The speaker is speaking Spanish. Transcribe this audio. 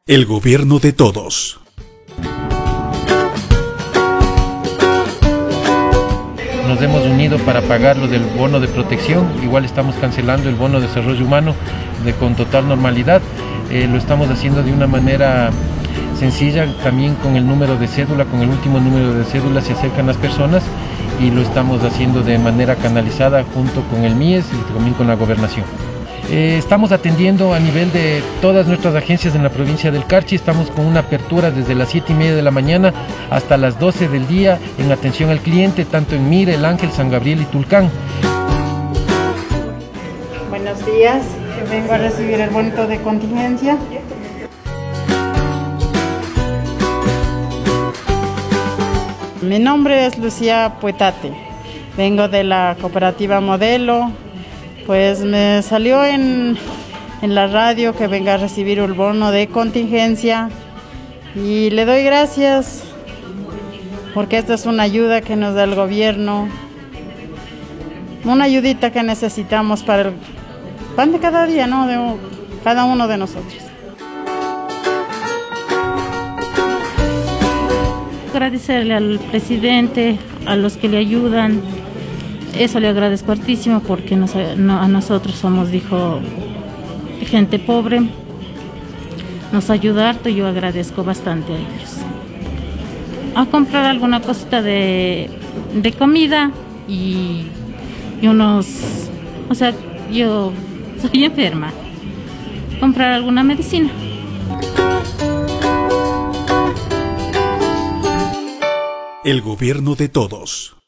El gobierno de todos. Nos hemos unido para pagar lo del bono de protección. Igual estamos cancelando el bono de desarrollo humano con total normalidad. Lo estamos haciendo de una manera sencilla, también con el número de cédula, con el último número de cédula se acercan las personas y lo estamos haciendo de manera canalizada junto con el MIES y también con la gobernación. Estamos atendiendo a nivel de todas nuestras agencias en la provincia del Carchi. Estamos con una apertura desde las 7:30 de la mañana hasta las 12 del día en atención al cliente, tanto en Mira, El Ángel, San Gabriel y Tulcán. Buenos días, vengo a recibir el bono de contingencia. Mi nombre es Lucía Puetate, vengo de la cooperativa Modelo. Pues me salió en la radio que venga a recibir el bono de contingencia y le doy gracias porque esta es una ayuda que nos da el gobierno, una ayudita que necesitamos para el pan de cada día, ¿no? De cada uno de nosotros. Agradecerle al presidente, a los que le ayudan. Eso le agradezco hartísimo porque a nosotros somos, dijo, gente pobre, nos ayuda harto y yo agradezco bastante a ellos. A comprar alguna cosita de comida y unos, o sea, yo soy enferma, comprar alguna medicina. El gobierno de todos.